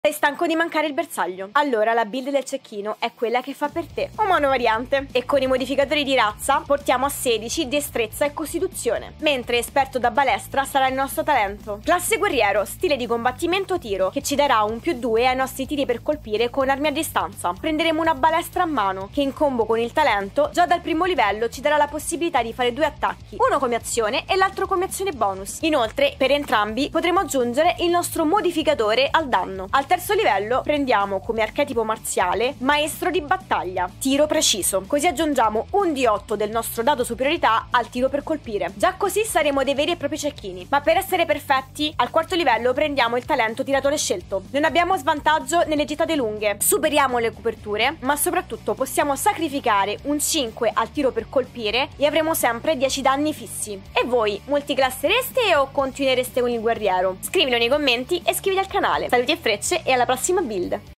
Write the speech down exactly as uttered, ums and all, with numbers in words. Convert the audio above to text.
Sei stanco di mancare il bersaglio? Allora la build del cecchino è quella che fa per te. O monovariante. E con i modificatori di razza portiamo a sedici destrezza e costituzione. Mentre esperto da balestra sarà il nostro talento. Classe guerriero, stile di combattimento tiro, che ci darà un più due ai nostri tiri per colpire con armi a distanza. Prenderemo una balestra a mano, che in combo con il talento, già dal primo livello ci darà la possibilità di fare due attacchi. Uno come azione e l'altro come azione bonus. Inoltre, per entrambi potremo aggiungere il nostro modificatore al danno. Al terzo livello prendiamo come archetipo marziale maestro di battaglia, tiro preciso, così aggiungiamo un D otto del nostro dado superiorità al tiro per colpire. Già così saremo dei veri e propri cecchini. Ma per essere perfetti, al quarto livello prendiamo il talento tiratore scelto. Non abbiamo svantaggio nelle gittate lunghe, superiamo le coperture, ma soprattutto possiamo sacrificare un cinque al tiro per colpire e avremo sempre dieci danni fissi. E voi, multiclassereste o continuereste con il guerriero? Scrivilo nei commenti e iscriviti al canale. Saluti e frecce e alla prossima build!